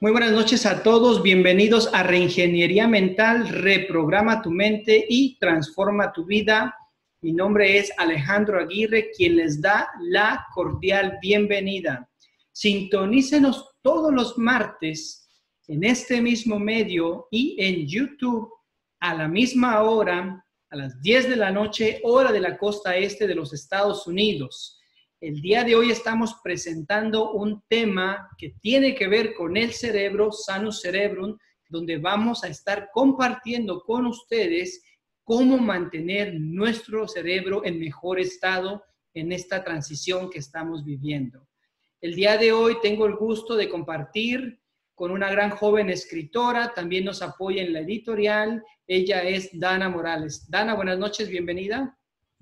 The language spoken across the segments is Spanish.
Muy buenas noches a todos, bienvenidos a Reingeniería Mental, reprograma tu mente y transforma tu vida. Mi nombre es Alejandro Aguirre, quien les da la cordial bienvenida. Sintonícenos todos los martes en este mismo medio y en YouTube a la misma hora, a las 10 de la noche, hora de la costa este de los Estados Unidos. El día de hoy estamos presentando un tema que tiene que ver con el cerebro, Sanus Cerebrum, donde vamos a estar compartiendo con ustedes cómo mantener nuestro cerebro en mejor estado en esta transición que estamos viviendo. El día de hoy tengo el gusto de compartir con una gran joven escritora, también nos apoya en la editorial, ella es Dana Morales. Dana, buenas noches, bienvenida.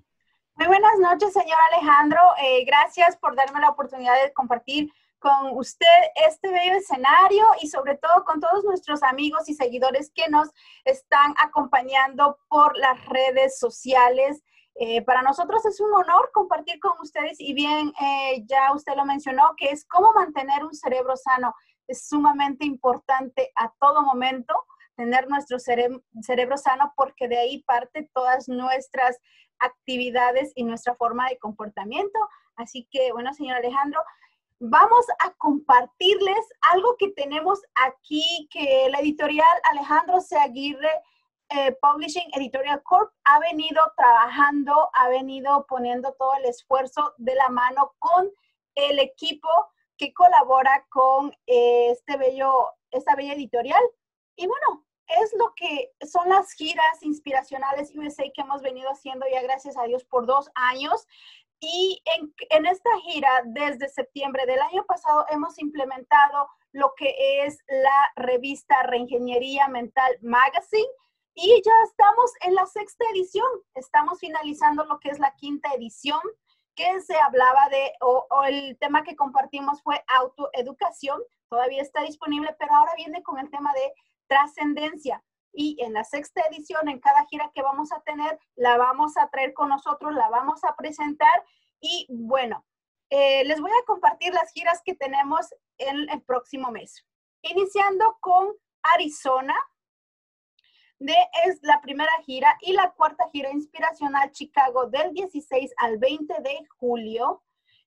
Muy buenas noches, señor Alejandro. Gracias por darme la oportunidad de compartir con usted este bello escenario y sobre todo con todos nuestros amigos y seguidores que nos están acompañando por las redes sociales. Para nosotros es un honor compartir con ustedes y bien, ya usted lo mencionó, que es cómo mantener un cerebro sano. Es sumamente importante a todo momento tener nuestro cerebro sano porque de ahí parte todas nuestras actividades y nuestra forma de comportamiento. Así que, bueno, señor Alejandro, vamos a compartirles algo que tenemos aquí, que la editorial Alejandro C. Aguirre Publishing Editorial Corp ha venido trabajando, ha venido poniendo todo el esfuerzo de la mano con el equipo que colabora con esta bella editorial. Y bueno, es lo que son las giras inspiracionales USA que hemos venido haciendo ya, gracias a Dios, por 2 años. Y en esta gira, desde septiembre del año pasado, hemos implementado lo que es la revista Reingeniería Mental Magazine. Y ya estamos en la 6ª edición. Estamos finalizando lo que es la 5ª edición, que se hablaba de, o el tema que compartimos fue autoeducación. Todavía está disponible, pero ahora viene con el tema de trascendencia. Y en la 6ª edición, en cada gira que vamos a tener, la vamos a traer con nosotros, la vamos a presentar. Y bueno, les voy a compartir las giras que tenemos en el próximo mes. Iniciando con Arizona, es la primera gira, y la 4ª gira inspiracional Chicago del 16 al 20 de julio.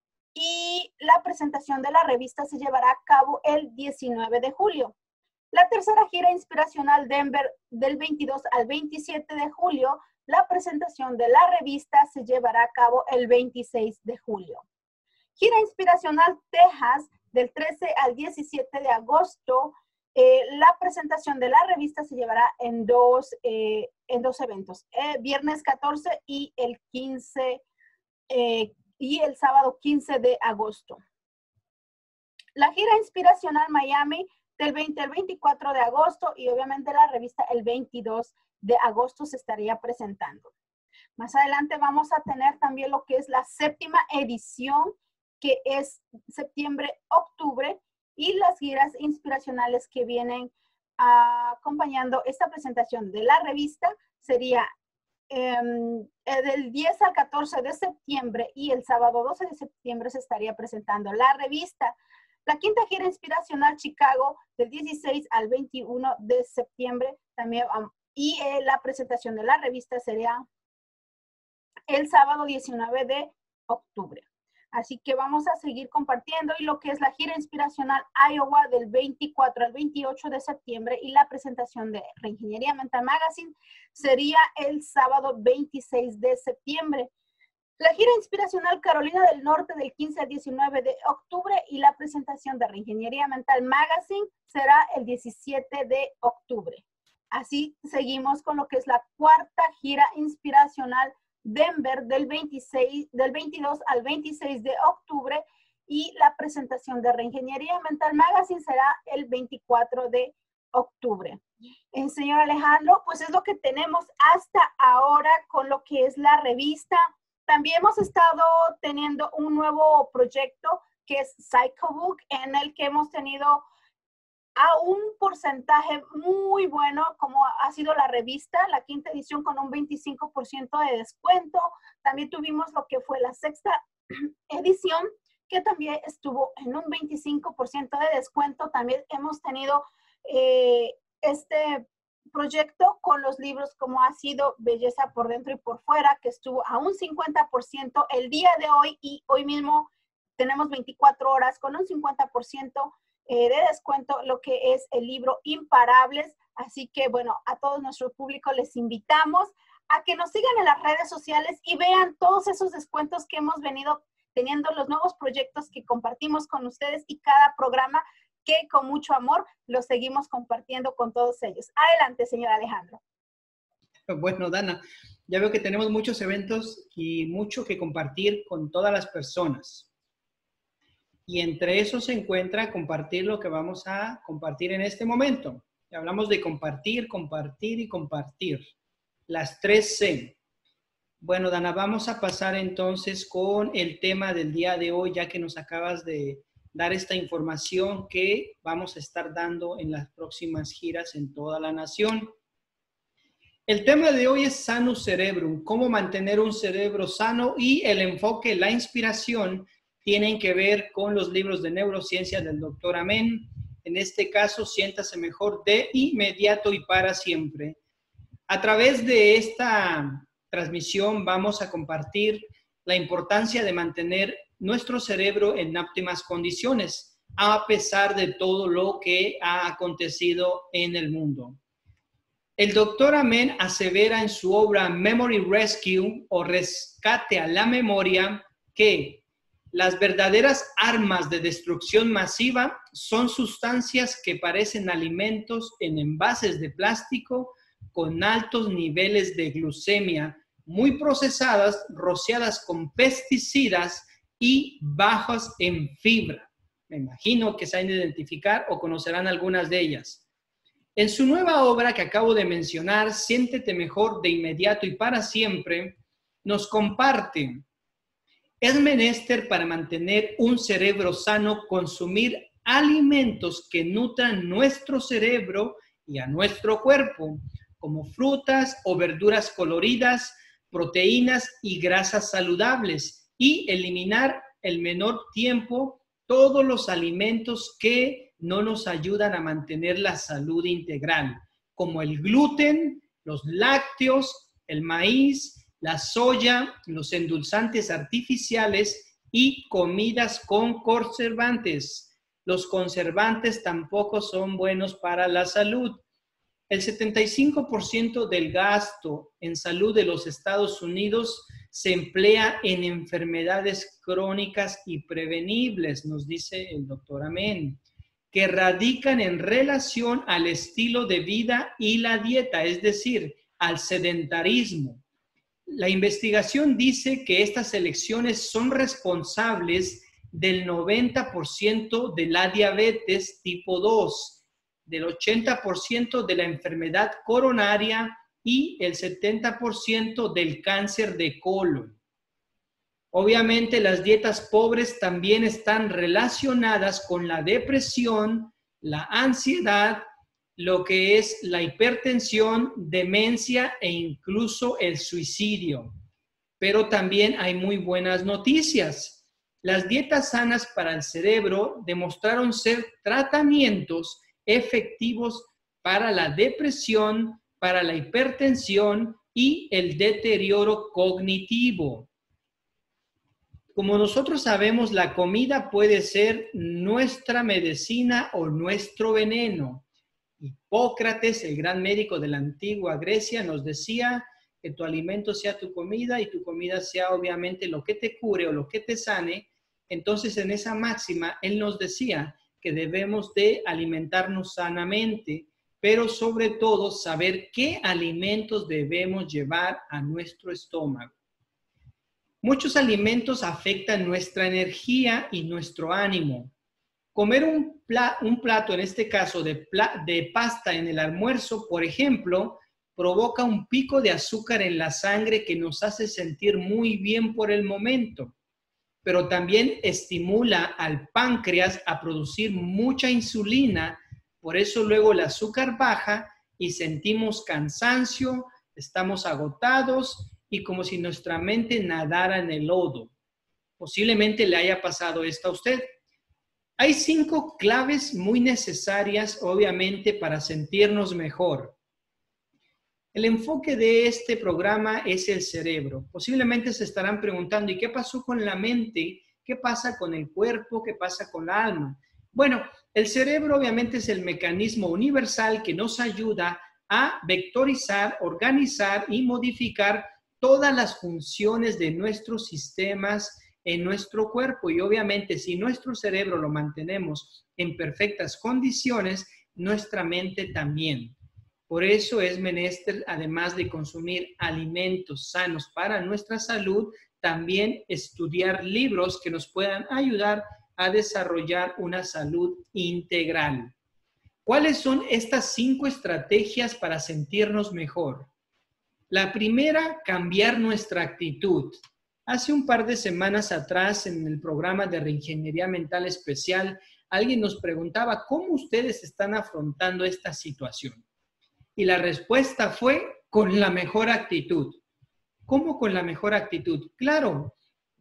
Y la presentación de la revista se llevará a cabo el 19 de julio. La 3ª gira inspiracional Denver del 22 al 27 de julio. La presentación de la revista se llevará a cabo el 26 de julio. Gira inspiracional Texas del 13 al 17 de agosto. La presentación de la revista se llevará en dos eventos. Viernes 14 y el 15 y el sábado 15 de agosto. La gira inspiracional Miami del 20 al 24 de agosto, y obviamente la revista el 22 de agosto se estaría presentando. Más adelante vamos a tener también lo que es la 7ª edición, que es septiembre-octubre, y las giras inspiracionales que vienen acompañando esta presentación de la revista sería del 10 al 14 de septiembre, y el sábado 12 de septiembre se estaría presentando la revista. La 5ª gira inspiracional Chicago del 16 al 21 de septiembre también, y la presentación de la revista sería el sábado 19 de octubre. Así que vamos a seguir compartiendo, y lo que es la gira inspiracional Iowa del 24 al 28 de septiembre, y la presentación de Reingeniería Mental Magazine sería el sábado 26 de septiembre. La gira inspiracional Carolina del Norte del 15 al 19 de octubre, y la presentación de Reingeniería Mental Magazine será el 17 de octubre. Así seguimos con lo que es la 4ª gira inspiracional Denver del 22 al 26 de octubre, y la presentación de Reingeniería Mental Magazine será el 24 de octubre. Señor Alejandro, pues es lo que tenemos hasta ahora con lo que es la revista. También hemos estado teniendo un nuevo proyecto que es Psychobook, en el que hemos tenido a un porcentaje muy bueno, como ha sido la revista, la 5ª edición, con un 25% de descuento. También tuvimos lo que fue la 6ª edición, que también estuvo en un 25% de descuento. También hemos tenido este proyecto con los libros como ha sido Belleza por Dentro y por Fuera, que estuvo a un 50% el día de hoy, y hoy mismo tenemos 24 horas con un 50% de descuento, lo que es el libro Imparables. Así que, bueno, a todo nuestro público les invitamos a que nos sigan en las redes sociales y vean todos esos descuentos que hemos venido teniendo, los nuevos proyectos que compartimos con ustedes y cada programa que con mucho amor los seguimos compartiendo con todos ellos. Adelante, señor Alejandro. Bueno, Dana, ya veo que tenemos muchos eventos y mucho que compartir con todas las personas. Y entre eso se encuentra compartir lo que vamos a compartir en este momento. Hablamos de compartir, compartir y compartir. Las 3C. Bueno, Dana, vamos a pasar entonces con el tema del día de hoy, ya que nos acabas de dar esta información que vamos a estar dando en las próximas giras en toda la nación. El tema de hoy es Sanus Cerebrum, cómo mantener un cerebro sano, y el enfoque, la inspiración, tienen que ver con los libros de neurociencia del Dr. Amen. En este caso, Siéntase Mejor de Inmediato y para Siempre. A través de esta transmisión vamos a compartir la importancia de mantener nuestro cerebro en óptimas condiciones, a pesar de todo lo que ha acontecido en el mundo. El Dr. Amen asevera en su obra Memory Rescue, o Rescate a la Memoria, que las verdaderas armas de destrucción masiva son sustancias que parecen alimentos en envases de plástico con altos niveles de glucemia, muy procesadas, rociadas con pesticidas y bajas en fibra. Me imagino que se han de identificar o conocerán algunas de ellas. En su nueva obra que acabo de mencionar, Siéntete Mejor de Inmediato y para Siempre, nos comparte: es menester para mantener un cerebro sano consumir alimentos que nutran nuestro cerebro y a nuestro cuerpo, como frutas o verduras coloridas, proteínas y grasas saludables, y eliminar el menor tiempo todos los alimentos que no nos ayudan a mantener la salud integral, como el gluten, los lácteos, el maíz, la soya, los endulzantes artificiales y comidas con conservantes. Los conservantes tampoco son buenos para la salud. El 75% del gasto en salud de los Estados Unidos se emplea en enfermedades crónicas y prevenibles, nos dice el Dr. Amen, que radican en relación al estilo de vida y la dieta, es decir, al sedentarismo. La investigación dice que estas elecciones son responsables del 90% de la diabetes tipo 2, del 80% de la enfermedad coronaria y el 70% del cáncer de colon. Obviamente, las dietas pobres también están relacionadas con la depresión, la ansiedad, lo que es la hipertensión, demencia e incluso el suicidio. Pero también hay muy buenas noticias. Las dietas sanas para el cerebro demostraron ser tratamientos efectivos para la depresión, para la hipertensión y el deterioro cognitivo. Como nosotros sabemos, la comida puede ser nuestra medicina o nuestro veneno. Hipócrates, el gran médico de la antigua Grecia, nos decía que tu alimento sea tu comida y tu comida sea obviamente lo que te cure o lo que te sane. Entonces, en esa máxima, él nos decía que debemos de alimentarnos sanamente, pero sobre todo saber qué alimentos debemos llevar a nuestro estómago. Muchos alimentos afectan nuestra energía y nuestro ánimo. Comer un plato, en este caso de pasta en el almuerzo, por ejemplo, provoca un pico de azúcar en la sangre que nos hace sentir muy bien por el momento, pero también estimula al páncreas a producir mucha insulina. Por eso luego el azúcar baja y sentimos cansancio, estamos agotados y como si nuestra mente nadara en el lodo. Posiblemente le haya pasado esto a usted. Hay 5 claves muy necesarias, obviamente, para sentirnos mejor. El enfoque de este programa es el cerebro. Posiblemente se estarán preguntando, ¿y qué pasó con la mente? ¿Qué pasa con el cuerpo? ¿Qué pasa con la alma? Bueno, el cerebro obviamente es el mecanismo universal que nos ayuda a vectorizar, organizar y modificar todas las funciones de nuestros sistemas en nuestro cuerpo. Y obviamente si nuestro cerebro lo mantenemos en perfectas condiciones, nuestra mente también. Por eso es menester, además de consumir alimentos sanos para nuestra salud, también estudiar libros que nos puedan ayudar a desarrollar una salud integral. ¿Cuáles son estas 5 estrategias para sentirnos mejor? La primera, cambiar nuestra actitud. Hace un par de semanas atrás, en el programa de Reingeniería Mental Especial, alguien nos preguntaba cómo ustedes están afrontando esta situación. Y la respuesta fue con la mejor actitud. ¿Cómo con la mejor actitud? Claro,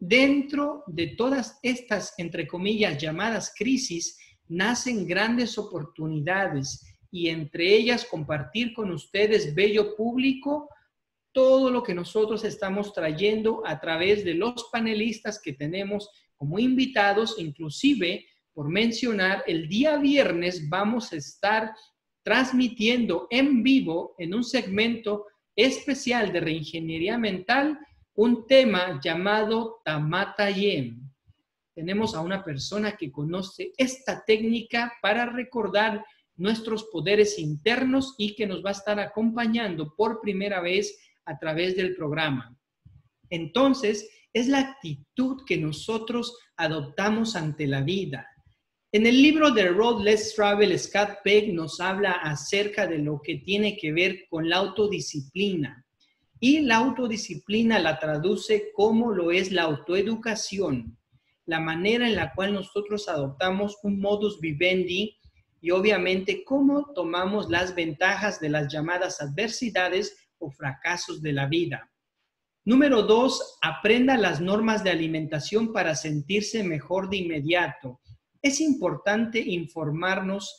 dentro de todas estas, entre comillas, llamadas crisis, nacen grandes oportunidades y entre ellas compartir con ustedes, bello público, todo lo que nosotros estamos trayendo a través de los panelistas que tenemos como invitados, inclusive, por mencionar, el día viernes vamos a estar transmitiendo en vivo en un segmento especial de reingeniería mental un tema llamado Tamatayem. Tenemos a una persona que conoce esta técnica para recordar nuestros poderes internos y que nos va a estar acompañando por primera vez a través del programa. Entonces, es la actitud que nosotros adoptamos ante la vida. En el libro de Road Less Travel, Scott Peck nos habla acerca de lo que tiene que ver con la autodisciplina. Y la autodisciplina la traduce como lo es la autoeducación, la manera en la cual nosotros adoptamos un modus vivendi y obviamente cómo tomamos las ventajas de las llamadas adversidades o fracasos de la vida. Número 2, aprenda las normas de alimentación para sentirse mejor de inmediato. Es importante informarnos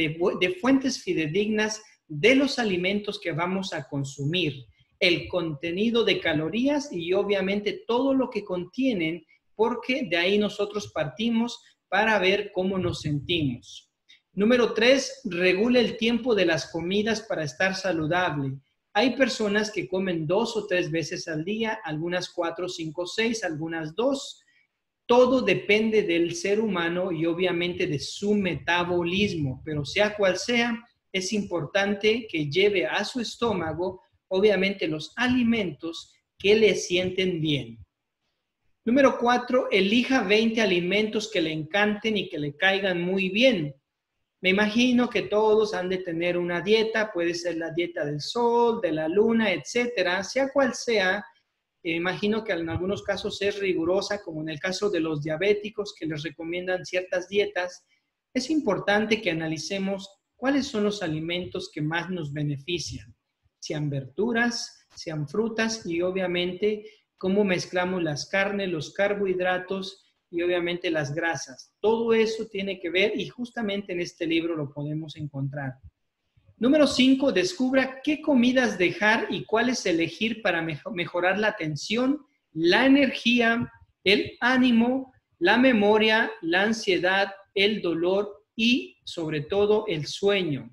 de fuentes fidedignas de los alimentos que vamos a consumir, el contenido de calorías y obviamente todo lo que contienen, porque de ahí nosotros partimos para ver cómo nos sentimos. Número 3, regule el tiempo de las comidas para estar saludable. Hay personas que comen 2 o 3 veces al día, algunas 4, 5, 6, algunas 2. Todo depende del ser humano y obviamente de su metabolismo, pero sea cual sea, es importante que lleve a su estómago, obviamente, los alimentos que le sienten bien. Número 4, elija 20 alimentos que le encanten y que le caigan muy bien. Me imagino que todos han de tener una dieta, puede ser la dieta del sol, de la luna, etcétera, sea cual sea. Imagino que en algunos casos es rigurosa, como en el caso de los diabéticos que les recomiendan ciertas dietas. Es importante que analicemos cuáles son los alimentos que más nos benefician, sean verduras, sean frutas y obviamente cómo mezclamos las carnes, los carbohidratos y obviamente las grasas. Todo eso tiene que ver y justamente en este libro lo podemos encontrar. Número 5, descubra qué comidas dejar y cuáles elegir para mejorar la atención, la energía, el ánimo, la memoria, la ansiedad, el dolor y sobre todo el sueño.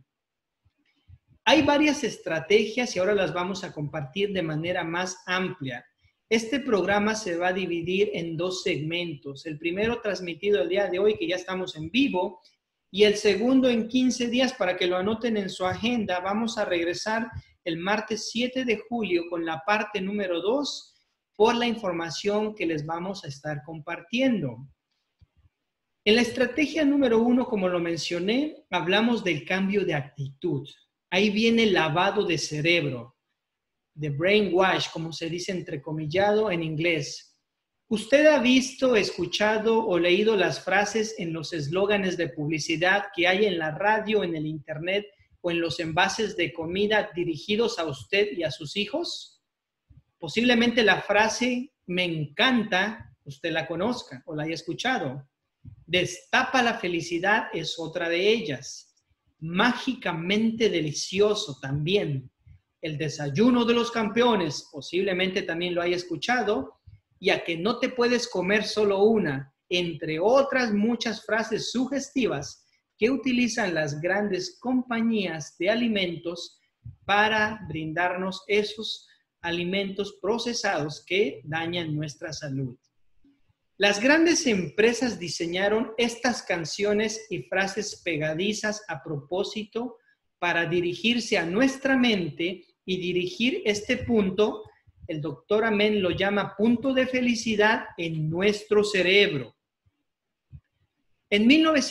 Hay varias estrategias y ahora las vamos a compartir de manera más amplia. Este programa se va a dividir en 2 segmentos. El primero transmitido el día de hoy, que ya estamos en vivo, y el segundo en 15 días para que lo anoten en su agenda. Vamos a regresar el martes 7 de julio con la parte número 2 por la información que les vamos a estar compartiendo. En la estrategia número 1, como lo mencioné, hablamos del cambio de actitud. Ahí viene el lavado de cerebro, de brainwash, como se dice entrecomillado en inglés. ¿Usted ha visto, escuchado o leído las frases en los eslóganes de publicidad que hay en la radio, en el internet o en los envases de comida dirigidos a usted y a sus hijos? Posiblemente la frase "me encanta" usted la conozca o la haya escuchado. Destapa la felicidad es otra de ellas. Mágicamente delicioso también. El desayuno de los campeones, posiblemente también lo haya escuchado. Y a que no te puedes comer solo una, entre otras muchas frases sugestivas que utilizan las grandes compañías de alimentos para brindarnos esos alimentos procesados que dañan nuestra salud. Las grandes empresas diseñaron estas canciones y frases pegadizas a propósito para dirigirse a nuestra mente y dirigir este punto. El doctor Amen lo llama punto de felicidad en nuestro cerebro. En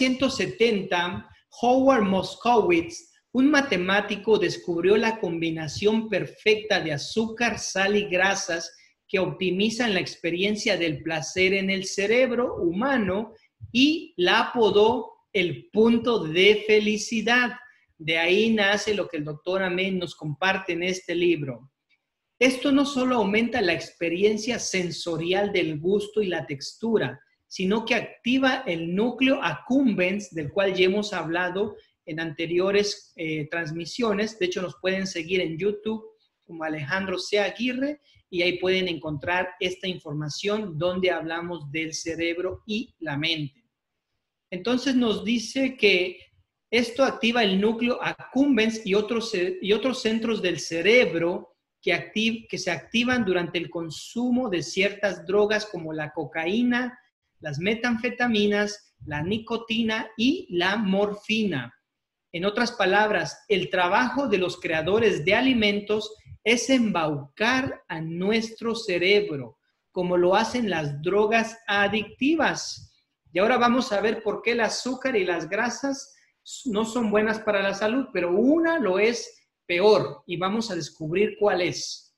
1970, Howard Moskowitz, un matemático, descubrió la combinación perfecta de azúcar, sal y grasas que optimizan la experiencia del placer en el cerebro humano y la apodó el punto de felicidad. De ahí nace lo que el doctor Amen nos comparte en este libro. Esto no solo aumenta la experiencia sensorial del gusto y la textura, sino que activa el núcleo accumbens, del cual ya hemos hablado en anteriores transmisiones. De hecho, nos pueden seguir en YouTube como Alejandro C. Aguirre y ahí pueden encontrar esta información donde hablamos del cerebro y la mente. Entonces nos dice que esto activa el núcleo accumbens y otros centros del cerebro que se activan durante el consumo de ciertas drogas como la cocaína, las metanfetaminas, la nicotina y la morfina. En otras palabras, el trabajo de los creadores de alimentos es embaucar a nuestro cerebro, como lo hacen las drogas adictivas. Y ahora vamos a ver por qué el azúcar y las grasas no son buenas para la salud, pero una lo es peor, y vamos a descubrir cuál es.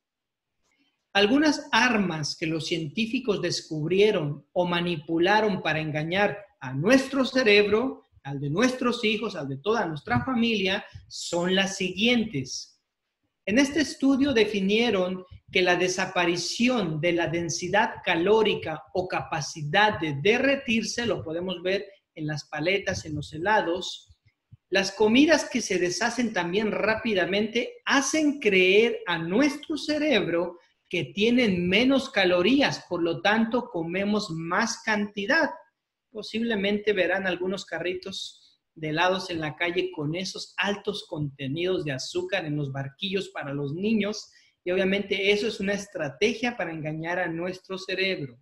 Algunas armas que los científicos descubrieron o manipularon para engañar a nuestro cerebro, al de nuestros hijos, al de toda nuestra familia, son las siguientes. En este estudio definieron que la desaparición de la densidad calórica o capacidad de derretirse, lo podemos ver en las paletas, en los helados. Las comidas que se deshacen también rápidamente hacen creer a nuestro cerebro que tienen menos calorías, por lo tanto comemos más cantidad. Posiblemente verán algunos carritos de helados en la calle con esos altos contenidos de azúcar en los barquillos para los niños y obviamente eso es una estrategia para engañar a nuestro cerebro.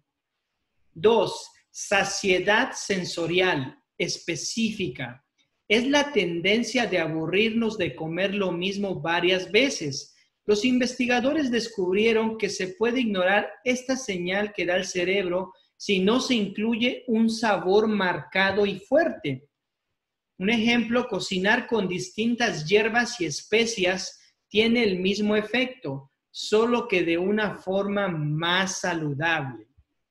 2. Saciedad sensorial específica. Es la tendencia de aburrirnos de comer lo mismo varias veces. Los investigadores descubrieron que se puede ignorar esta señal que da el cerebro si no se incluye un sabor marcado y fuerte. Un ejemplo, cocinar con distintas hierbas y especias tiene el mismo efecto, solo que de una forma más saludable.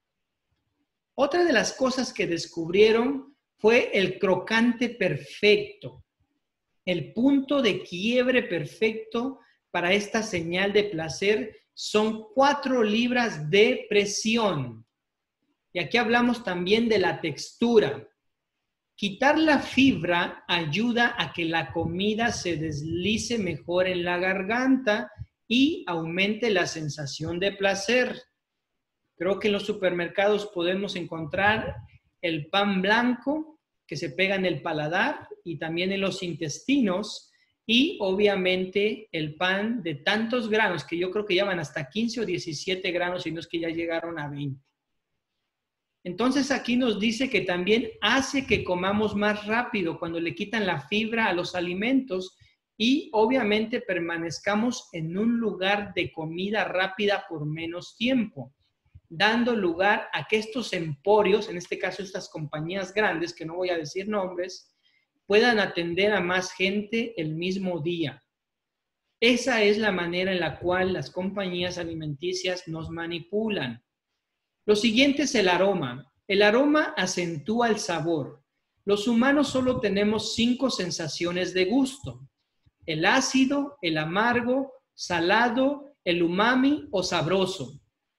Otra de las cosas que descubrieron fue el crocante perfecto, el punto de quiebre perfecto para esta señal de placer son 4 libras de presión. Y aquí hablamos también de la textura. Quitar la fibra ayuda a que la comida se deslice mejor en la garganta y aumente la sensación de placer. Creo que en los supermercados podemos encontrar el pan blanco que se pega en el paladar y también en los intestinos y obviamente el pan de tantos granos que yo creo que ya van hasta 15 o 17 granos y no es que ya llegaron a 20. Entonces aquí nos dice que también hace que comamos más rápido cuando le quitan la fibra a los alimentos y obviamente permanezcamos en un lugar de comida rápida por menos tiempo, dando lugar a que estos emporios, en este caso estas compañías grandes, que no voy a decir nombres, puedan atender a más gente el mismo día. Esa es la manera en la cual las compañías alimenticias nos manipulan. Lo siguiente es el aroma. El aroma acentúa el sabor. Los humanos solo tenemos 5 sensaciones de gusto: el ácido, el amargo, salado, el umami o sabroso.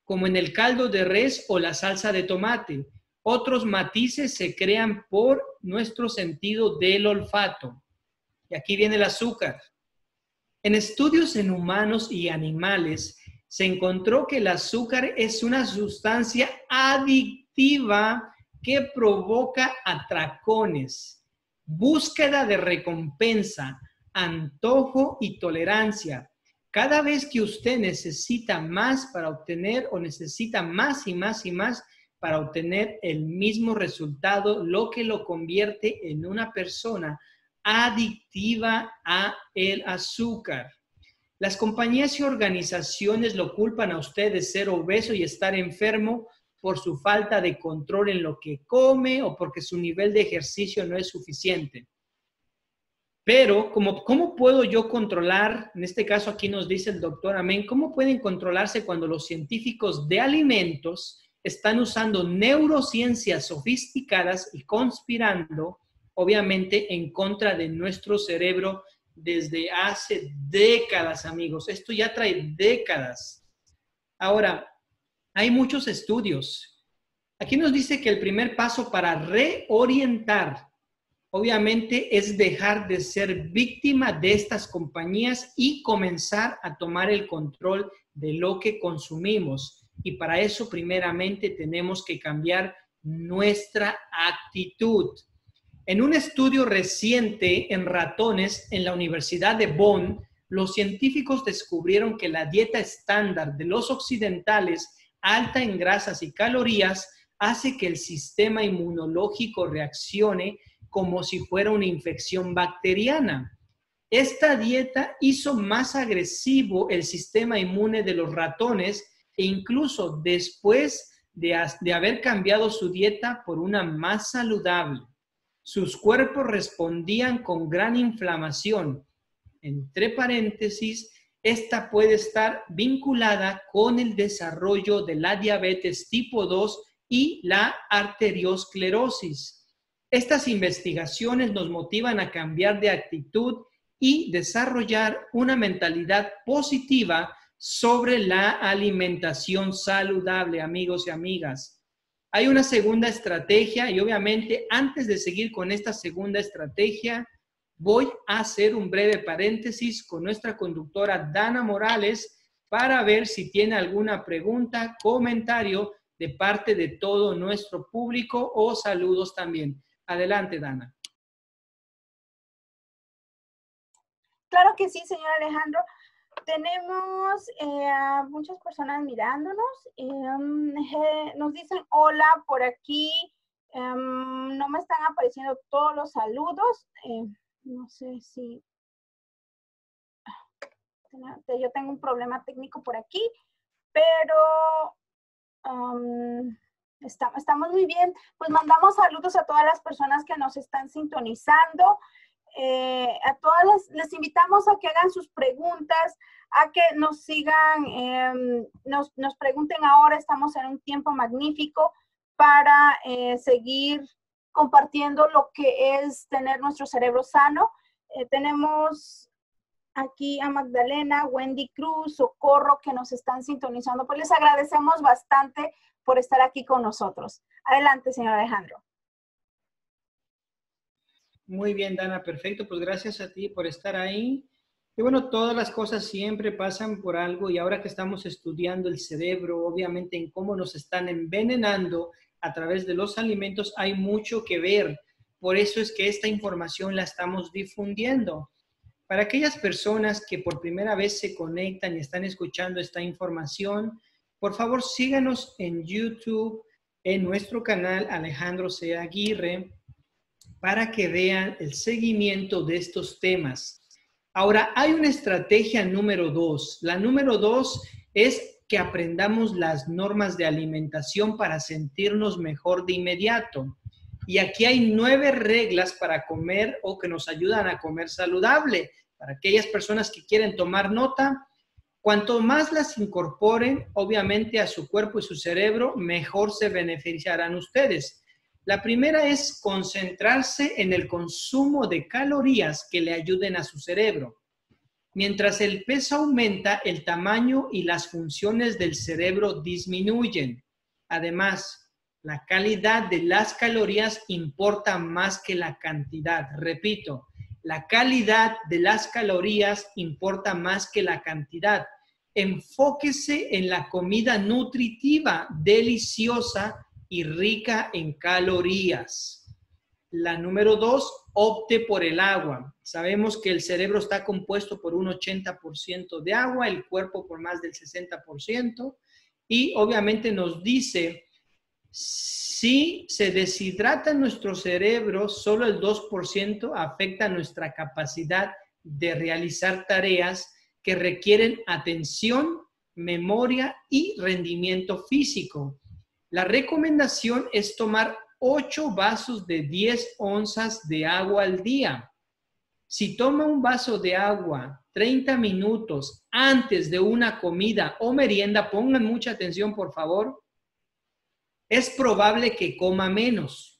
como en el caldo de res o la salsa de tomate. Otros matices se crean por nuestro sentido del olfato. Y aquí viene el azúcar. En estudios en humanos y animales, se encontró que el azúcar es una sustancia adictiva que provoca atracones, búsqueda de recompensa, antojo y tolerancia. Cada vez que usted necesita más para obtener o necesita más y más y más para obtener el mismo resultado, lo que lo convierte en una persona adictiva a el azúcar. Las compañías y organizaciones lo culpan a usted de ser obeso y estar enfermo por su falta de control en lo que come o porque su nivel de ejercicio no es suficiente. Pero, ¿cómo puedo yo controlar? En este caso aquí nos dice el doctor Amén, ¿cómo pueden controlarse cuando los científicos de alimentos están usando neurociencias sofisticadas y conspirando, obviamente, en contra de nuestro cerebro desde hace décadas, amigos? Esto ya trae décadas. Ahora, hay muchos estudios. Aquí nos dice que el primer paso para reorientar, obviamente, es dejar de ser víctima de estas compañías y comenzar a tomar el control de lo que consumimos. Y para eso, primeramente, tenemos que cambiar nuestra actitud. En un estudio reciente en ratones en la Universidad de Bonn, los científicos descubrieron que la dieta estándar de los occidentales, alta en grasas y calorías, hace que el sistema inmunológico reaccione como si fuera una infección bacteriana. Esta dieta hizo más agresivo el sistema inmune de los ratones e incluso después de haber cambiado su dieta por una más saludable. Sus cuerpos respondían con gran inflamación. Entre paréntesis, esta puede estar vinculada con el desarrollo de la diabetes tipo 2 y la arteriosclerosis. Estas investigaciones nos motivan a cambiar de actitud y desarrollar una mentalidad positiva sobre la alimentación saludable, amigos y amigas. Hay una segunda estrategia y obviamente antes de seguir con esta segunda estrategia, voy a hacer un breve paréntesis con nuestra conductora Dana Morales para ver si tiene alguna pregunta, comentario de parte de todo nuestro público o saludos también. Adelante, Dana. Claro que sí, señor Alejandro. Tenemos muchas personas mirándonos. Nos dicen hola por aquí. No me están apareciendo todos los saludos. No sé si... Yo tengo un problema técnico por aquí, pero estamos muy bien. Pues mandamos saludos a todas las personas que nos están sintonizando. A todas les invitamos a que hagan sus preguntas, a que nos sigan, nos pregunten ahora. Estamos en un tiempo magnífico para seguir compartiendo lo que es tener nuestro cerebro sano. Tenemos aquí a Magdalena, Wendy Cruz, Socorro, que nos están sintonizando. Pues les agradecemos bastante por estar aquí con nosotros. Adelante, señor Alejandro. Muy bien, Dana, perfecto. Pues gracias a ti por estar ahí. Y bueno, todas las cosas siempre pasan por algo y ahora que estamos estudiando el cerebro, obviamente en cómo nos están envenenando a través de los alimentos, hay mucho que ver. Por eso es que esta información la estamos difundiendo. Para aquellas personas que por primera vez se conectan y están escuchando esta información, por favor síganos en YouTube, en nuestro canal Alejandro C. Aguirre, para que vean el seguimiento de estos temas. Ahora, hay una estrategia número 2. La número 2 es que aprendamos las normas de alimentación para sentirnos mejor de inmediato. Y aquí hay 9 reglas para comer o que nos ayudan a comer saludable. Para aquellas personas que quieren tomar nota, cuanto más las incorporen, obviamente, a su cuerpo y su cerebro, mejor se beneficiarán ustedes. La primera es concentrarse en el consumo de calorías que le ayuden a su cerebro. Mientras el peso aumenta, el tamaño y las funciones del cerebro disminuyen. Además, la calidad de las calorías importa más que la cantidad. Repito, la calidad de las calorías importa más que la cantidad. Enfóquese en la comida nutritiva, deliciosa y rica en calorías. La número 2, opte por el agua. Sabemos que el cerebro está compuesto por un 80% de agua, el cuerpo por más del 60%, y obviamente nos dice, si se deshidrata nuestro cerebro, solo el 2% afecta nuestra capacidad de realizar tareas que requieren atención, memoria y rendimiento físico. La recomendación es tomar 8 vasos de 10 onzas de agua al día. Si toma un vaso de agua 30 minutos antes de una comida o merienda, pongan mucha atención, por favor, es probable que coma menos,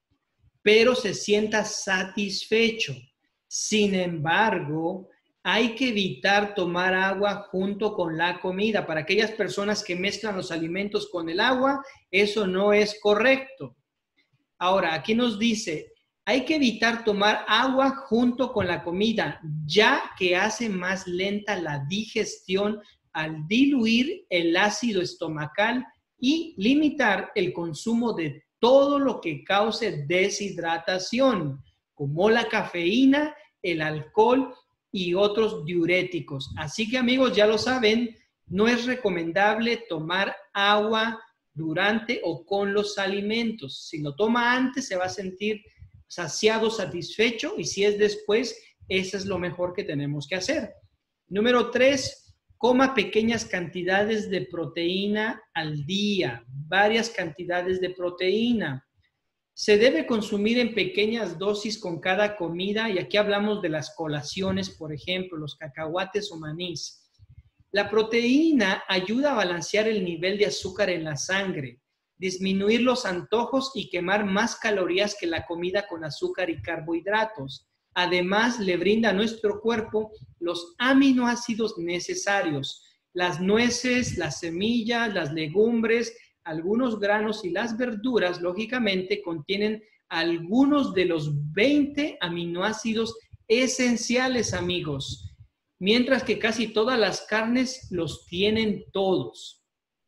pero se sienta satisfecho. Sin embargo, hay que evitar tomar agua junto con la comida. Para aquellas personas que mezclan los alimentos con el agua, eso no es correcto. Ahora, aquí nos dice, hay que evitar tomar agua junto con la comida, ya que hace más lenta la digestión al diluir el ácido estomacal y limitar el consumo de todo lo que cause deshidratación, como la cafeína, el alcohol y otros diuréticos. Así que, amigos, ya lo saben, no es recomendable tomar agua durante o con los alimentos. Si lo toma antes, se va a sentir saciado, satisfecho, y si es después, eso es lo mejor que tenemos que hacer. Número 3, coma pequeñas cantidades de proteína al día, varias cantidades de proteína. Se debe consumir en pequeñas dosis con cada comida, y aquí hablamos de las colaciones, por ejemplo, los cacahuates o manís. La proteína ayuda a balancear el nivel de azúcar en la sangre, disminuir los antojos y quemar más calorías que la comida con azúcar y carbohidratos. Además, le brinda a nuestro cuerpo los aminoácidos necesarios. Las nueces, las semillas, las legumbres, algunos granos y las verduras, lógicamente, contienen algunos de los 20 aminoácidos esenciales, amigos, mientras que casi todas las carnes los tienen todos.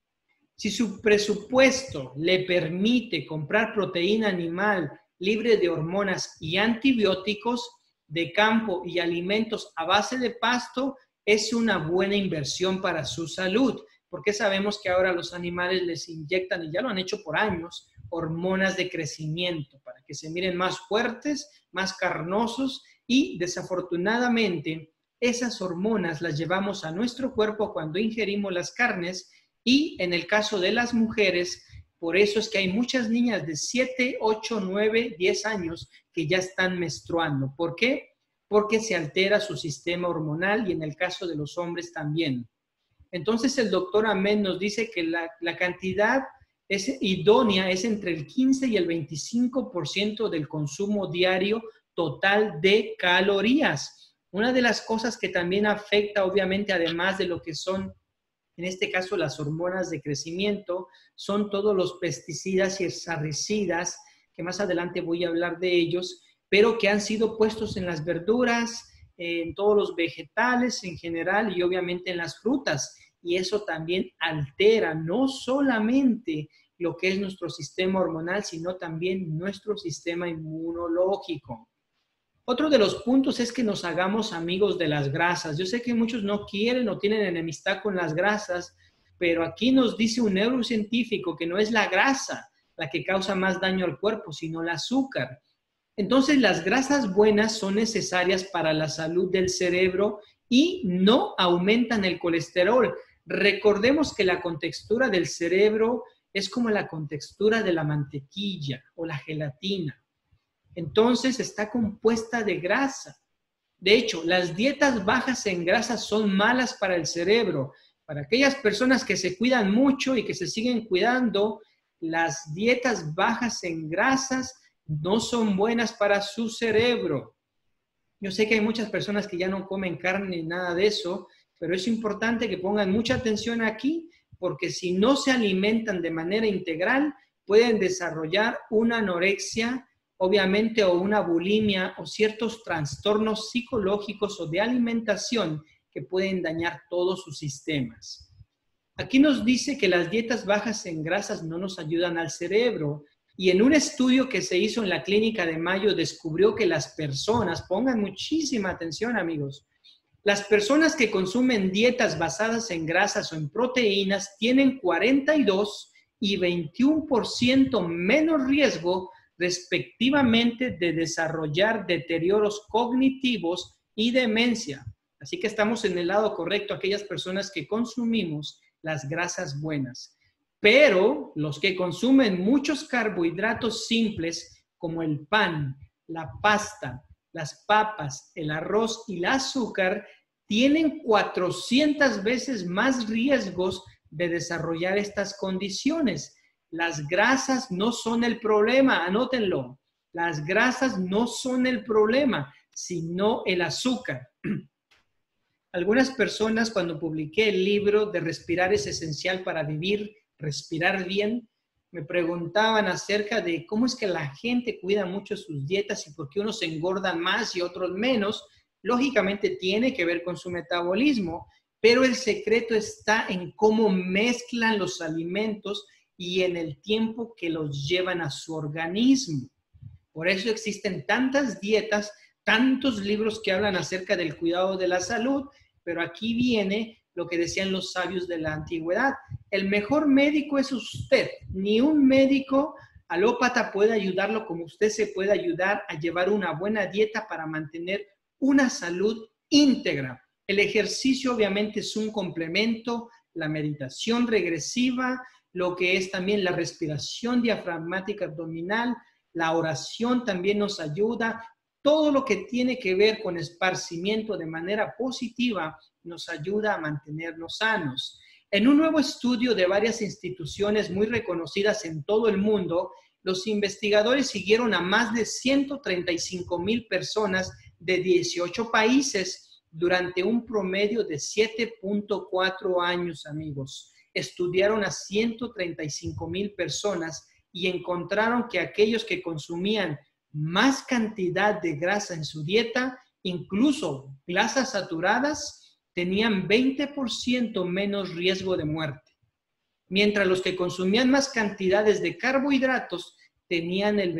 Si su presupuesto le permite comprar proteína animal libre de hormonas y antibióticos de campo y alimentos a base de pasto, es una buena inversión para su salud, porque sabemos que ahora los animales les inyectan, y ya lo han hecho por años, hormonas de crecimiento para que se miren más fuertes, más carnosos, y desafortunadamente esas hormonas las llevamos a nuestro cuerpo cuando ingerimos las carnes, y en el caso de las mujeres, por eso es que hay muchas niñas de 7, 8, 9, 10 años que ya están menstruando. ¿Por qué? Porque se altera su sistema hormonal, y en el caso de los hombres también. Entonces el doctor Ahmed nos dice que la cantidad idónea es entre el 15 y el 25% del consumo diario total de calorías. Una de las cosas que también afecta, obviamente, además de lo que son, en este caso, las hormonas de crecimiento, son todos los pesticidas y herbicidas, que más adelante voy a hablar de ellos, pero que han sido puestos en las verduras, en todos los vegetales en general, y obviamente en las frutas. Y eso también altera no solamente lo que es nuestro sistema hormonal, sino también nuestro sistema inmunológico. Otro de los puntos es que nos hagamos amigos de las grasas. Yo sé que muchos no quieren o tienen enemistad con las grasas, pero aquí nos dice un neurocientífico que no es la grasa la que causa más daño al cuerpo, sino el azúcar. Entonces, las grasas buenas son necesarias para la salud del cerebro y no aumentan el colesterol. Recordemos que la contextura del cerebro es como la contextura de la mantequilla o la gelatina. Entonces está compuesta de grasa. De hecho, las dietas bajas en grasa son malas para el cerebro. Para aquellas personas que se cuidan mucho y que se siguen cuidando, las dietas bajas en grasas no son buenas para su cerebro. Yo sé que hay muchas personas que ya no comen carne ni nada de eso, pero es importante que pongan mucha atención aquí, porque si no se alimentan de manera integral, pueden desarrollar una anorexia, obviamente, o una bulimia, o ciertos trastornos psicológicos o de alimentación que pueden dañar todos sus sistemas. Aquí nos dice que las dietas bajas en grasas no nos ayudan al cerebro. Y en un estudio que se hizo en la Clínica de Mayo descubrió que las personas, pongan muchísima atención amigos, las personas que consumen dietas basadas en grasas o en proteínas tienen 42 y 21% menos riesgo respectivamente de desarrollar deterioros cognitivos y demencia. Así que estamos en el lado correcto, aquellas personas que consumimos las grasas buenas. Pero los que consumen muchos carbohidratos simples como el pan, la pasta, las papas, el arroz y el azúcar tienen 400 veces más riesgos de desarrollar estas condiciones. Las grasas no son el problema, anótenlo. Las grasas no son el problema, sino el azúcar. Algunas personas, cuando publiqué el libro de Respirar es esencial para vivir, respirar bien, me preguntaban acerca de cómo es que la gente cuida mucho sus dietas y por qué unos engordan más y otros menos. Lógicamente tiene que ver con su metabolismo, pero el secreto está en cómo mezclan los alimentos y en el tiempo que los llevan a su organismo. Por eso existen tantas dietas, tantos libros que hablan acerca del cuidado de la salud, pero aquí viene lo que decían los sabios de la antigüedad. El mejor médico es usted. Ni un médico alópata puede ayudarlo como usted se puede ayudar a llevar una buena dieta para mantener una salud íntegra. El ejercicio obviamente es un complemento, la meditación regresiva, lo que es también la respiración diafragmática abdominal, la oración también nos ayuda. Todo lo que tiene que ver con esparcimiento de manera positiva nos ayuda a mantenernos sanos. En un nuevo estudio de varias instituciones muy reconocidas en todo el mundo, los investigadores siguieron a más de 135,000 personas de 18 países durante un promedio de 7.4 años, amigos. Estudiaron a 135,000 personas y encontraron que aquellos que consumían más cantidad de grasa en su dieta, incluso grasas saturadas, tenían 20% menos riesgo de muerte, mientras los que consumían más cantidades de carbohidratos tenían el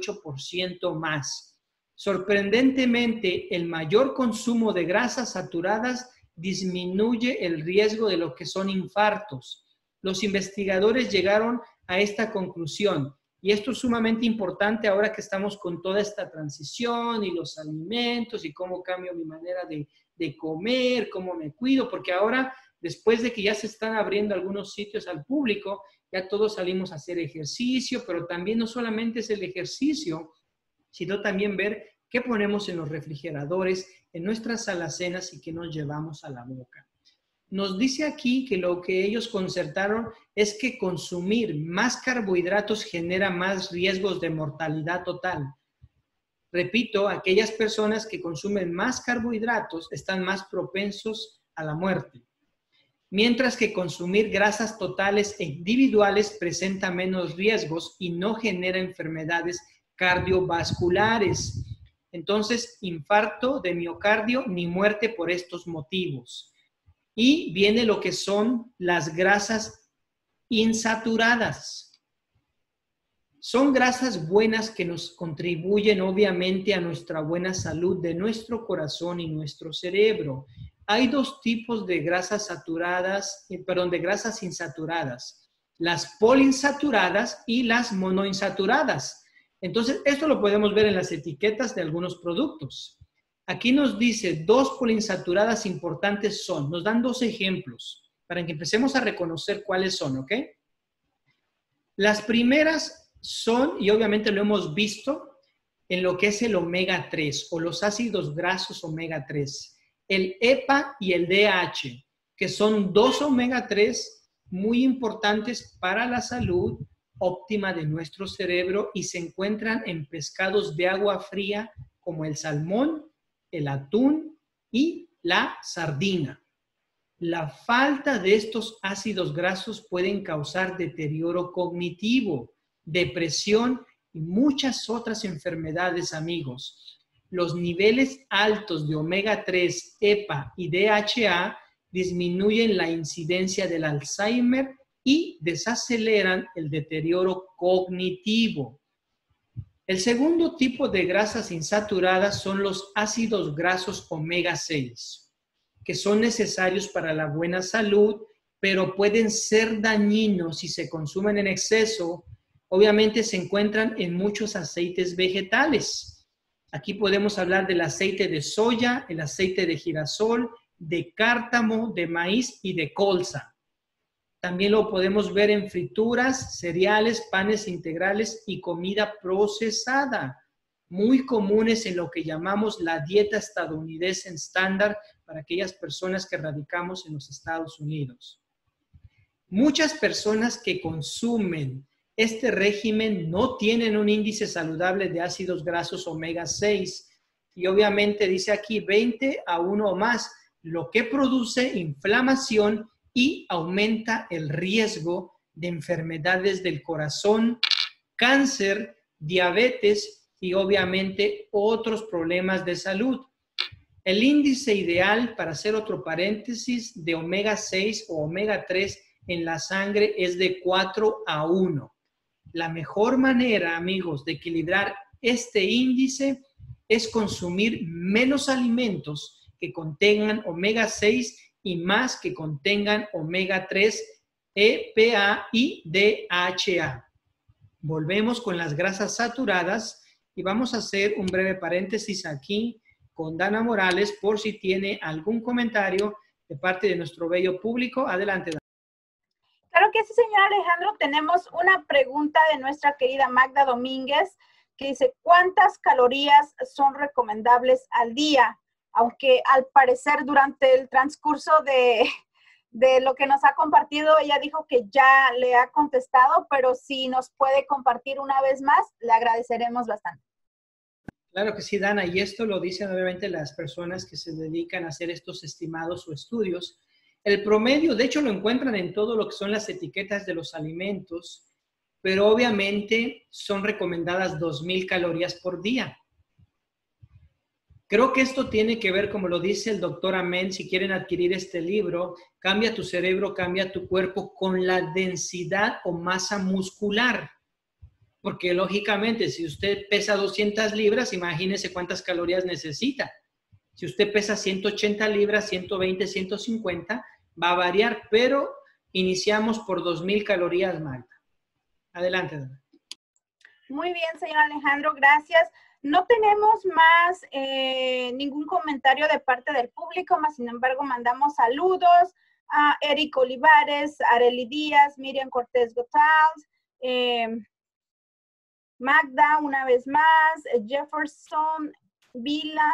28% más. Sorprendentemente, el mayor consumo de grasas saturadas disminuye el riesgo de lo que son infartos. Los investigadores llegaron a esta conclusión. Y esto es sumamente importante ahora que estamos con toda esta transición y los alimentos y cómo cambio mi manera de comer, cómo me cuido, porque ahora, después de que ya se están abriendo algunos sitios al público, ya todos salimos a hacer ejercicio, pero también no solamente es el ejercicio, sino también ver qué ponemos en los refrigeradores, en nuestras alacenas y qué nos llevamos a la boca. Nos dice aquí que lo que ellos concertaron es que consumir más carbohidratos genera más riesgos de mortalidad total. Repito, aquellas personas que consumen más carbohidratos están más propensos a la muerte, mientras que consumir grasas totales e individuales presenta menos riesgos y no genera enfermedades cardiovasculares. Entonces, infarto de miocardio ni muerte por estos motivos. Y viene lo que son las grasas insaturadas. Son grasas buenas que nos contribuyen obviamente a nuestra buena salud de nuestro corazón y nuestro cerebro. Hay dos tipos de grasas saturadas, de grasas insaturadas. Las poliinsaturadas y las monoinsaturadas. Entonces, esto lo podemos ver en las etiquetas de algunos productos. Aquí nos dice dos poliinsaturadas importantes son, nos dan dos ejemplos para que empecemos a reconocer cuáles son, ¿ok? Las primeras son, y obviamente lo hemos visto, en lo que es el omega 3 o los ácidos grasos omega 3, el EPA y el DHA, que son dos omega 3 muy importantes para la salud óptima de nuestro cerebro y se encuentran en pescados de agua fría como el salmón el atún y la sardina. La falta de estos ácidos grasos pueden causar deterioro cognitivo, depresión y muchas otras enfermedades, amigos. Los niveles altos de omega 3, EPA y DHA disminuyen la incidencia del Alzheimer y desaceleran el deterioro cognitivo. El segundo tipo de grasas insaturadas son los ácidos grasos omega 6, que son necesarios para la buena salud, pero pueden ser dañinos si se consumen en exceso. Obviamente se encuentran en muchos aceites vegetales. Aquí podemos hablar del aceite de soya, el aceite de girasol, de cártamo, de maíz y de colza. También lo podemos ver en frituras, cereales, panes integrales y comida procesada, muy comunes en lo que llamamos la dieta estadounidense estándar para aquellas personas que radicamos en los Estados Unidos. Muchas personas que consumen este régimen no tienen un índice saludable de ácidos grasos omega 6 y obviamente dice aquí 20 a 1 o más, lo que produce inflamación y aumenta el riesgo de enfermedades del corazón, cáncer, diabetes y obviamente otros problemas de salud. El índice ideal, para hacer otro paréntesis, de omega 6 o omega 3 en la sangre es de 4 a 1. La mejor manera, amigos, de equilibrar este índice es consumir menos alimentos que contengan omega 6 y más que contengan omega 3, EPA y DHA. Volvemos con las grasas saturadas y vamos a hacer un breve paréntesis aquí con Dana Morales por si tiene algún comentario de parte de nuestro bello público. Adelante, Dana. Claro que sí, señor Alejandro. Tenemos una pregunta de nuestra querida Magda Domínguez que dice, ¿cuántas calorías son recomendables al día? Aunque al parecer durante el transcurso de lo que nos ha compartido, ella dijo que ya le ha contestado, pero si nos puede compartir una vez más, le agradeceremos bastante. Claro que sí, Dana, y esto lo dicen obviamente las personas que se dedican a hacer estos estimados o estudios. El promedio, de hecho, lo encuentran en todo lo que son las etiquetas de los alimentos, pero obviamente son recomendadas 2,000 calorías por día. Creo que esto tiene que ver, como lo dice el doctor Amen, si quieren adquirir este libro, Cambia tu cerebro, cambia tu cuerpo, con la densidad o masa muscular. Porque lógicamente, si usted pesa 200 libras, imagínese cuántas calorías necesita. Si usted pesa 180 libras, 120, 150, va a variar, pero iniciamos por 2,000 calorías, Magda. Adelante, Dana. Muy bien, señor Alejandro, gracias. No tenemos más ningún comentario de parte del público, más sin embargo mandamos saludos a Eric Olivares, Areli Díaz, Miriam Cortés Gotals, Magda una vez más, Jefferson Villa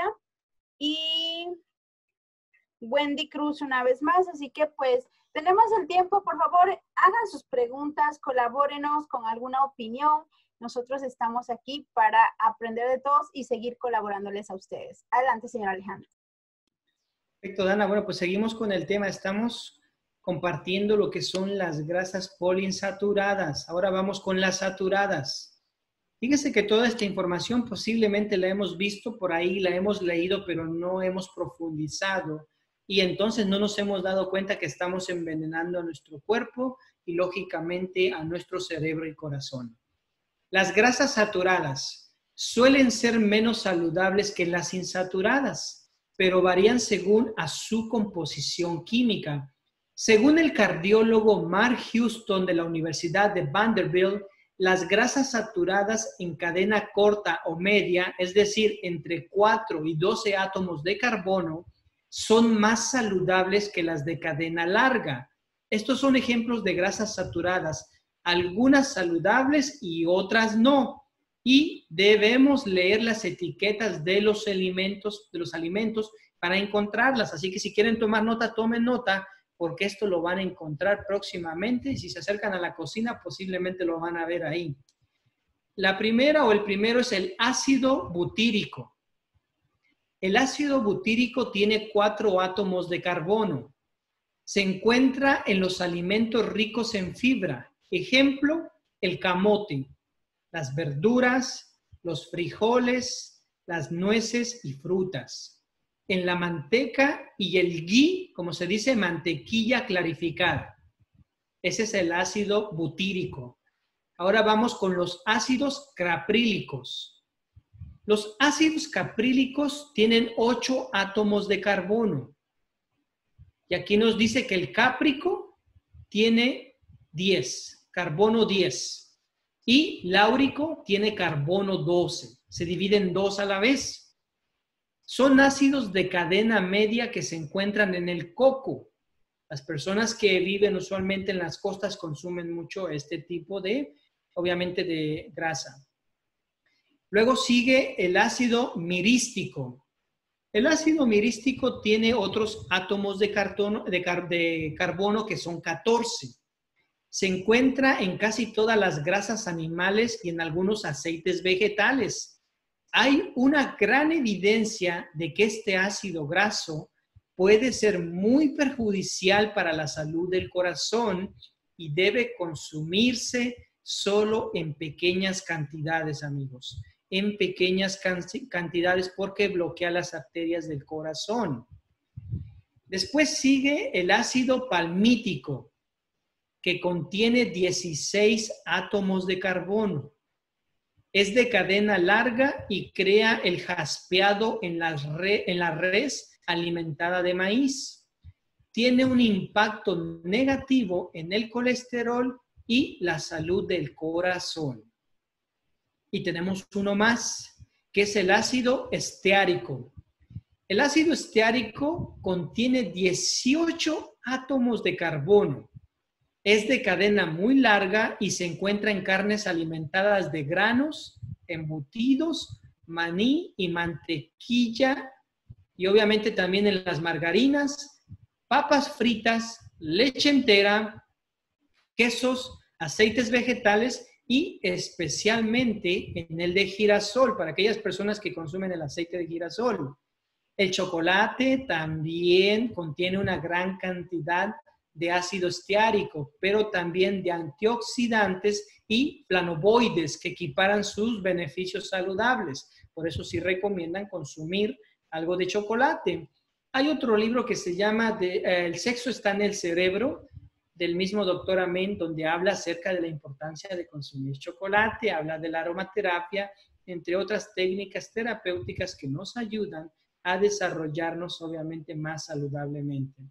y Wendy Cruz una vez más. Así que pues tenemos el tiempo, por favor, hagan sus preguntas, colabórenos con alguna opinión. Nosotros estamos aquí para aprender de todos y seguir colaborándoles a ustedes. Adelante, señor Alejandro. Perfecto, Dana. Bueno, pues seguimos con el tema. Estamos compartiendo lo que son las grasas poliinsaturadas. Ahora vamos con las saturadas. Fíjese que toda esta información posiblemente la hemos visto por ahí, la hemos leído, pero no hemos profundizado. Y entonces no nos hemos dado cuenta que estamos envenenando a nuestro cuerpo y lógicamente a nuestro cerebro y corazón. Las grasas saturadas suelen ser menos saludables que las insaturadas, pero varían según a su composición química. Según el cardiólogo Mark Houston de la Universidad de Vanderbilt, las grasas saturadas en cadena corta o media, es decir, entre 4 y 12 átomos de carbono, son más saludables que las de cadena larga. Estos son ejemplos de grasas saturadas, algunas saludables y otras no. Y debemos leer las etiquetas de los alimentos para encontrarlas. Así que si quieren tomar nota, tomen nota, porque esto lo van a encontrar próximamente. Si se acercan a la cocina, posiblemente lo van a ver ahí. La primera o el primero es el ácido butírico. El ácido butírico tiene 4 átomos de carbono. Se encuentra en los alimentos ricos en fibra. Ejemplo, el camote, las verduras, los frijoles, las nueces y frutas. En la manteca y el ghee, como se dice, mantequilla clarificada. Ese es el ácido butírico. Ahora vamos con los ácidos caprílicos. Los ácidos caprílicos tienen 8 átomos de carbono. Y aquí nos dice que el cáprico tiene 10, carbono 10. Y láurico tiene carbono 12. Se dividen 2 a la vez. Son ácidos de cadena media que se encuentran en el coco. Las personas que viven usualmente en las costas consumen mucho este tipo de, obviamente, de grasa. Luego sigue el ácido mirístico. El ácido mirístico tiene otros átomos de carbono que son 14. Se encuentra en casi todas las grasas animales y en algunos aceites vegetales. Hay una gran evidencia de que este ácido graso puede ser muy perjudicial para la salud del corazón y debe consumirse solo en pequeñas cantidades, amigos. En pequeñas cantidades porque bloquea las arterias del corazón. Después sigue el ácido palmítico, que contiene 16 átomos de carbono. Es de cadena larga y crea el jaspeado en la res alimentada de maíz. Tiene un impacto negativo en el colesterol y la salud del corazón. Y tenemos uno más, que es el ácido esteárico. El ácido esteárico contiene 18 átomos de carbono. Es de cadena muy larga y se encuentra en carnes alimentadas de granos, embutidos, maní y mantequilla, y obviamente también en las margarinas, papas fritas, leche entera, quesos, aceites vegetales y especialmente en el de girasol, para aquellas personas que consumen el aceite de girasol. El chocolate también contiene una gran cantidad de ácido esteárico, pero también de antioxidantes y flavonoides que equiparan sus beneficios saludables. Por eso sí recomiendan consumir algo de chocolate. Hay otro libro que se llama El sexo está en el cerebro, del mismo doctor Amen, donde habla acerca de la importancia de consumir chocolate, habla de la aromaterapia, entre otras técnicas terapéuticas que nos ayudan a desarrollarnos obviamente más saludablemente.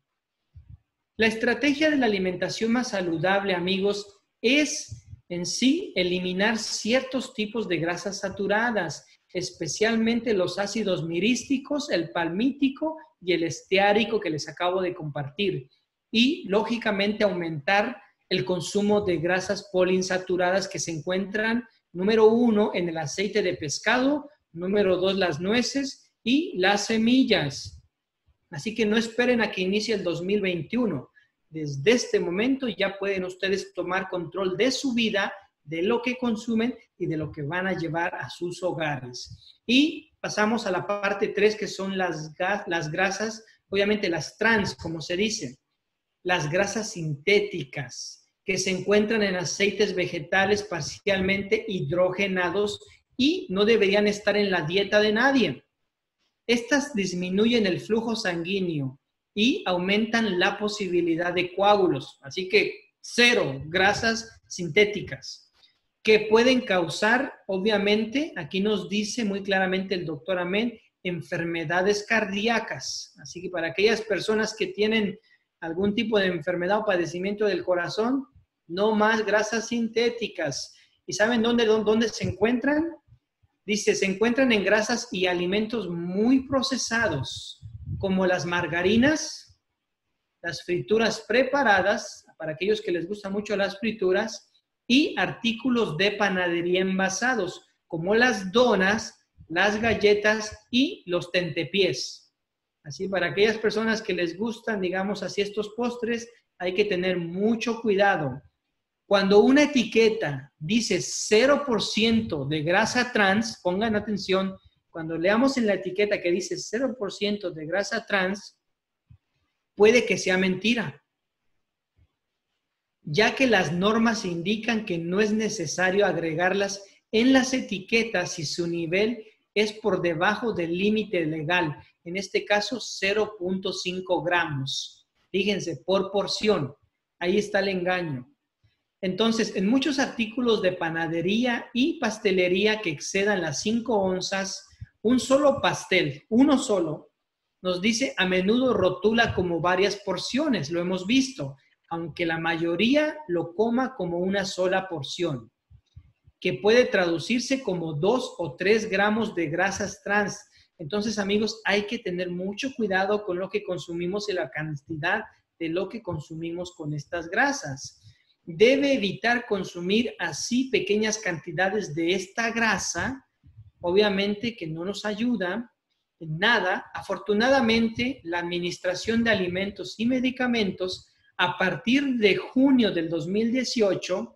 La estrategia de la alimentación más saludable, amigos, es en sí eliminar ciertos tipos de grasas saturadas, especialmente los ácidos mirísticos, el palmítico y el esteárico que les acabo de compartir. Y, lógicamente, aumentar el consumo de grasas poliinsaturadas que se encuentran, número 1, en el aceite de pescado, número 2, las nueces y las semillas. Así que no esperen a que inicie el 2021. Desde este momento ya pueden ustedes tomar control de su vida, de lo que consumen y de lo que van a llevar a sus hogares. Y pasamos a la parte 3, que son las grasas, obviamente las trans, como se dice. Las grasas sintéticas que se encuentran en aceites vegetales parcialmente hidrogenados y no deberían estar en la dieta de nadie. Estas disminuyen el flujo sanguíneo y aumentan la posibilidad de coágulos. Así que 0 grasas sintéticas que pueden causar, obviamente, aquí nos dice muy claramente el doctor Amen, enfermedades cardíacas. Así que para aquellas personas que tienen algún tipo de enfermedad o padecimiento del corazón, no más grasas sintéticas. ¿Y saben dónde se encuentran? Dice, se encuentran en grasas y alimentos muy procesados, como las margarinas, las frituras preparadas, para aquellos que les gustan mucho las frituras, y artículos de panadería envasados, como las donas, las galletas y los tentepiés. Así, para aquellas personas que les gustan, digamos así, estos postres, hay que tener mucho cuidado. Cuando una etiqueta dice 0% de grasa trans, pongan atención, cuando leamos en la etiqueta que dice 0% de grasa trans, puede que sea mentira, ya que las normas indican que no es necesario agregarlas en las etiquetas si su nivel es por debajo del límite legal, en este caso 0.5 gramos. Fíjense, por porción, ahí está el engaño. Entonces, en muchos artículos de panadería y pastelería que excedan las 5 onzas, un solo pastel, uno solo, nos dice a menudo rotula como varias porciones, lo hemos visto, aunque la mayoría lo coma como una sola porción, que puede traducirse como 2 o 3 gramos de grasas trans. Entonces, amigos, hay que tener mucho cuidado con lo que consumimos y la cantidad de lo que consumimos con estas grasas. Debe evitar consumir así pequeñas cantidades de esta grasa, obviamente que no nos ayuda en nada. Afortunadamente, la Administración de Alimentos y Medicamentos, a partir de junio del 2018,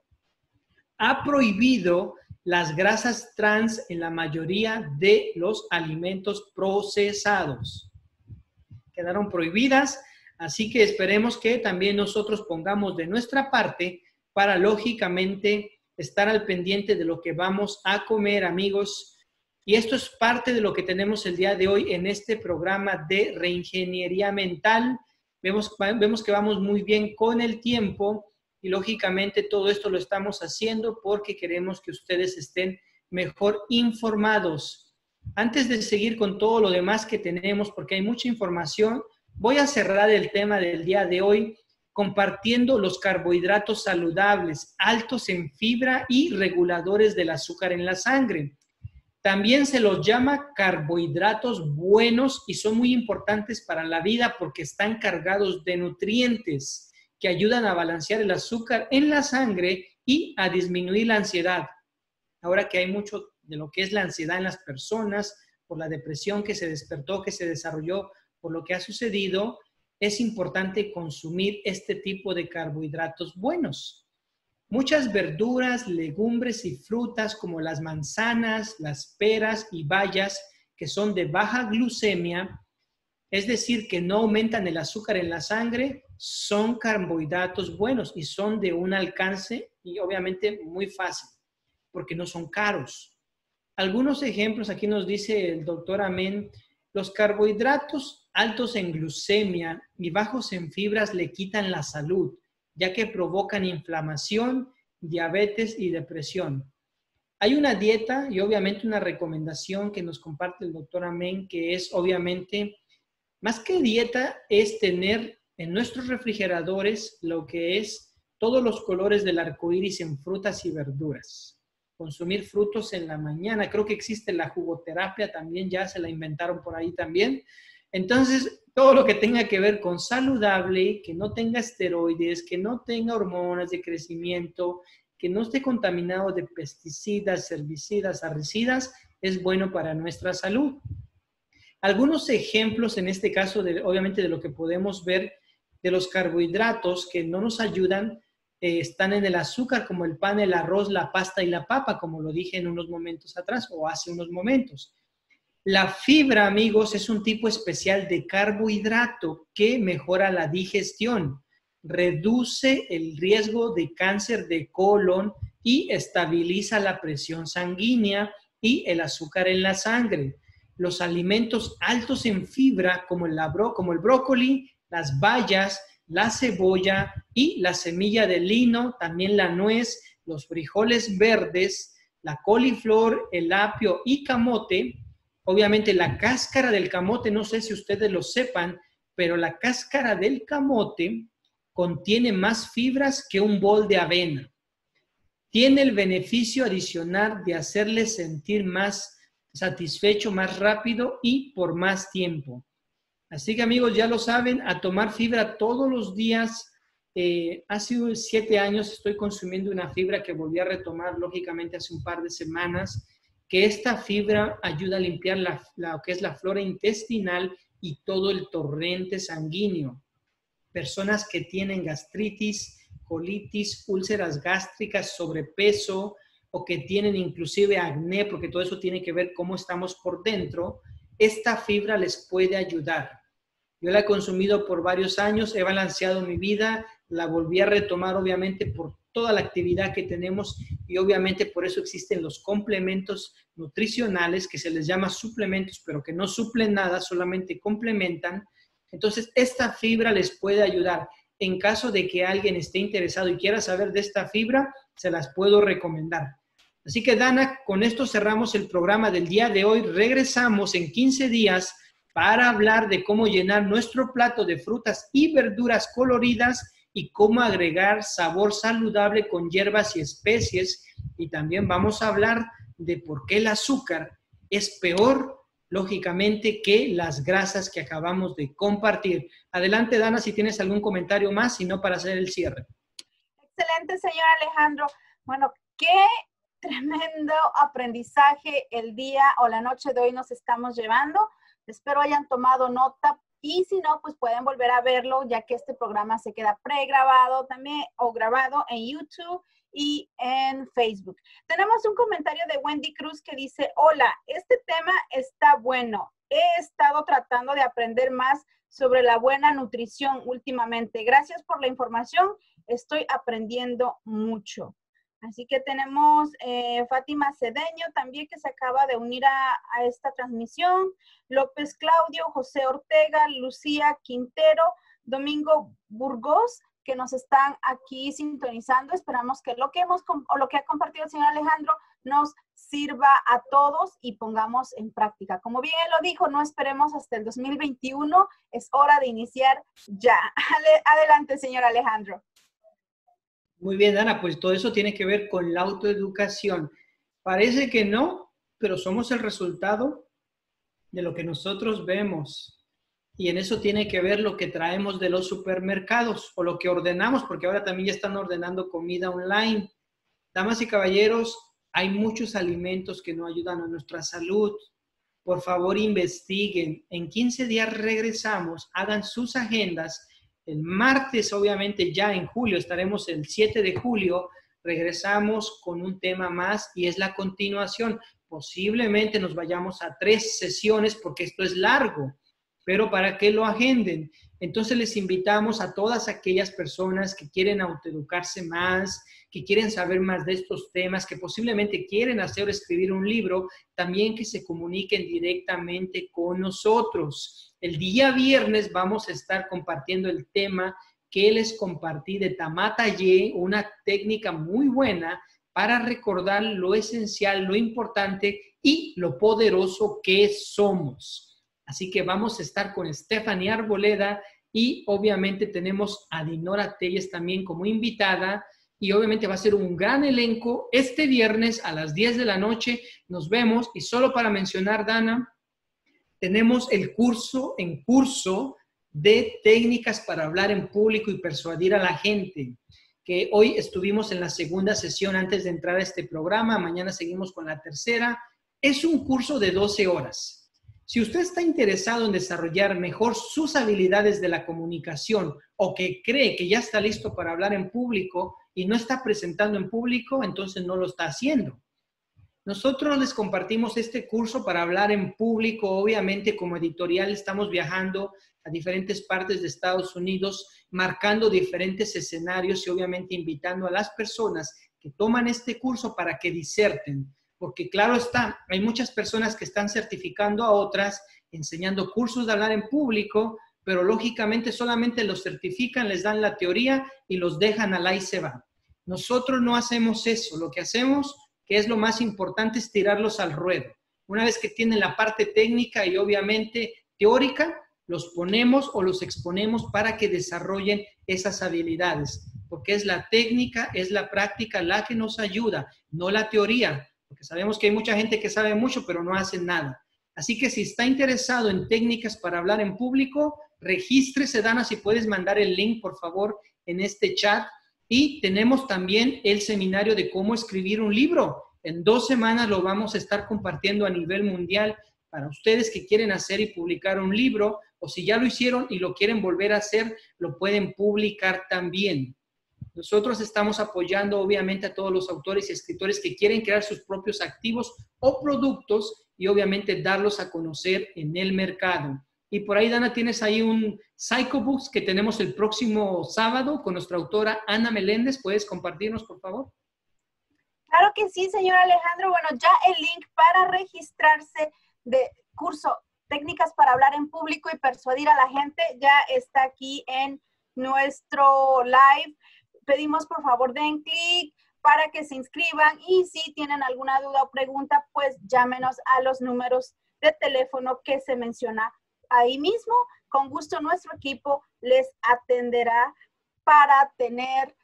ha prohibido las grasas trans en la mayoría de los alimentos procesados. Quedaron prohibidas, así que esperemos que también nosotros pongamos de nuestra parte para, lógicamente, estar al pendiente de lo que vamos a comer, amigos. Y esto es parte de lo que tenemos el día de hoy en este programa de reingeniería mental. Vemos que vamos muy bien con el tiempo y, lógicamente, todo esto lo estamos haciendo porque queremos que ustedes estén mejor informados. Antes de seguir con todo lo demás que tenemos, porque hay mucha información, voy a cerrar el tema del día de hoy compartiendo los carbohidratos saludables, altos en fibra y reguladores del azúcar en la sangre. También se los llama carbohidratos buenos y son muy importantes para la vida porque están cargados de nutrientes que ayudan a balancear el azúcar en la sangre y a disminuir la ansiedad. Ahora que hay mucho de lo que es la ansiedad en las personas, por la depresión que se despertó, que se desarrolló, por lo que ha sucedido, es importante consumir este tipo de carbohidratos buenos. Muchas verduras, legumbres y frutas como las manzanas, las peras y bayas, que son de baja glucemia, es decir, que no aumentan el azúcar en la sangre, son carbohidratos buenos y son de un alcance y obviamente muy fácil, porque no son caros. Algunos ejemplos, aquí nos dice el doctor Amén, los carbohidratos altos en glucemia y bajos en fibras le quitan la salud, ya que provocan inflamación, diabetes y depresión. Hay una dieta y obviamente una recomendación que nos comparte el doctor Amén, que es obviamente, más que dieta, es tener en nuestros refrigeradores lo que es todos los colores del arco iris en frutas y verduras. Consumir frutos en la mañana. Creo que existe la jugoterapia también, ya se la inventaron por ahí también. Entonces, todo lo que tenga que ver con saludable, que no tenga esteroides, que no tenga hormonas de crecimiento, que no esté contaminado de pesticidas, herbicidas, herbicidas, es bueno para nuestra salud. Algunos ejemplos en este caso, obviamente, de lo que podemos ver de los carbohidratos que no nos ayudan, están en el azúcar, como el pan, el arroz, la pasta y la papa, como lo dije en unos momentos atrás o hace unos momentos. La fibra, amigos, es un tipo especial de carbohidrato que mejora la digestión, reduce el riesgo de cáncer de colon y estabiliza la presión sanguínea y el azúcar en la sangre. Los alimentos altos en fibra, como el brócoli, las bayas, la cebolla y la semilla de lino, también la nuez, los frijoles verdes, la coliflor, el apio y camote. Obviamente la cáscara del camote, no sé si ustedes lo sepan, pero la cáscara del camote contiene más fibras que un bol de avena. Tiene el beneficio adicional de hacerle sentir más satisfecho, más rápido y por más tiempo. Así que, amigos, ya lo saben, a tomar fibra todos los días. Hace 7 años estoy consumiendo una fibra que volví a retomar, lógicamente, hace un par de semanas, que esta fibra ayuda a limpiar lo que es la flora intestinal y todo el torrente sanguíneo. Personas que tienen gastritis, colitis, úlceras gástricas, sobrepeso, o que tienen inclusive acné, porque todo eso tiene que ver cómo estamos por dentro, esta fibra les puede ayudar. Yo la he consumido por varios años, he balanceado mi vida, la volví a retomar obviamente por toda la actividad que tenemos y obviamente por eso existen los complementos nutricionales que se les llama suplementos, pero que no suplen nada, solamente complementan. Entonces, esta fibra les puede ayudar. En caso de que alguien esté interesado y quiera saber de esta fibra, se las puedo recomendar. Así que, Dana, con esto cerramos el programa del día de hoy. Regresamos en 15 días para hablar de cómo llenar nuestro plato de frutas y verduras coloridas y cómo agregar sabor saludable con hierbas y especies. Y también vamos a hablar de por qué el azúcar es peor, lógicamente, que las grasas que acabamos de compartir. Adelante, Dana, si tienes algún comentario más, si no, para hacer el cierre. Excelente, señor Alejandro. Bueno, qué tremendo aprendizaje el día o la noche de hoy nos estamos llevando. Espero hayan tomado nota y si no, pues pueden volver a verlo ya que este programa se queda pregrabado también o grabado en YouTube y en Facebook. Tenemos un comentario de Wendy Cruz que dice, hola, este tema está bueno. He estado tratando de aprender más sobre la buena nutrición últimamente. Gracias por la información. Estoy aprendiendo mucho. Así que tenemos Fátima Cedeño también que se acaba de unir a esta transmisión. López Claudio, José Ortega, Lucía Quintero, Domingo Burgos, que nos están aquí sintonizando. Esperamos que lo que ha compartido el señor Alejandro nos sirva a todos y pongamos en práctica. Como bien él lo dijo, no esperemos hasta el 2021, es hora de iniciar ya. Adelante, señor Alejandro. Muy bien, Dana, pues todo eso tiene que ver con la autoeducación. Parece que no, pero somos el resultado de lo que nosotros vemos. Y en eso tiene que ver lo que traemos de los supermercados o lo que ordenamos, porque ahora también ya están ordenando comida online. Damas y caballeros, hay muchos alimentos que no ayudan a nuestra salud. Por favor, investiguen. En 15 días regresamos, hagan sus agendas. El martes, obviamente, ya en julio, estaremos el 7 de julio, regresamos con un tema más y es la continuación. Posiblemente nos vayamos a 3 sesiones porque esto es largo, pero para que lo agenden. Entonces les invitamos a todas aquellas personas que quieren autoeducarse más, que quieren saber más de estos temas, que posiblemente quieren hacer o escribir un libro, también que se comuniquen directamente con nosotros. El día viernes vamos a estar compartiendo el tema que les compartí de Tamatallé, una técnica muy buena para recordar lo esencial, lo importante y lo poderoso que somos. Así que vamos a estar con Stephanie Arboleda y obviamente tenemos a Dinora Telles también como invitada y obviamente va a ser un gran elenco. Este viernes a las 10 de la noche nos vemos y solo para mencionar, Dana, tenemos el curso de técnicas para hablar en público y persuadir a la gente, que hoy estuvimos en la segunda sesión antes de entrar a este programa, mañana seguimos con la tercera. Es un curso de 12 horas. Si usted está interesado en desarrollar mejor sus habilidades de la comunicación o que cree que ya está listo para hablar en público y no está presentando en público, entonces no lo está haciendo. Nosotros les compartimos este curso para hablar en público. Obviamente, como editorial estamos viajando a diferentes partes de Estados Unidos, marcando diferentes escenarios y obviamente invitando a las personas que toman este curso para que diserten. Porque claro está, hay muchas personas que están certificando a otras, enseñando cursos de hablar en público, pero lógicamente solamente los certifican, les dan la teoría y los dejan al ahí se va. Nosotros no hacemos eso. Lo que hacemos, que es lo más importante, es tirarlos al ruedo. Una vez que tienen la parte técnica y obviamente teórica, los ponemos o los exponemos para que desarrollen esas habilidades. Porque es la técnica, es la práctica la que nos ayuda, no la teoría. Porque sabemos que hay mucha gente que sabe mucho, pero no hace nada. Así que si está interesado en técnicas para hablar en público, regístrese, Dana, si puedes mandar el link, por favor, en este chat. Y tenemos también el seminario de cómo escribir un libro. En 2 semanas lo vamos a estar compartiendo a nivel mundial para ustedes que quieren hacer y publicar un libro, o si ya lo hicieron y lo quieren volver a hacer, lo pueden publicar también. Nosotros estamos apoyando obviamente a todos los autores y escritores que quieren crear sus propios activos o productos y obviamente darlos a conocer en el mercado. Y por ahí, Dana, tienes ahí un Psychobooks que tenemos el próximo sábado con nuestra autora Ana Meléndez. ¿Puedes compartirnos, por favor? Claro que sí, señor Alejandro. Bueno, ya el link para registrarse de curso Técnicas para hablar en público y persuadir a la gente ya está aquí en nuestro live. Pedimos por favor den clic para que se inscriban y si tienen alguna duda o pregunta, pues llámenos a los números de teléfono que se menciona ahí mismo. Con gusto nuestro equipo les atenderá para tener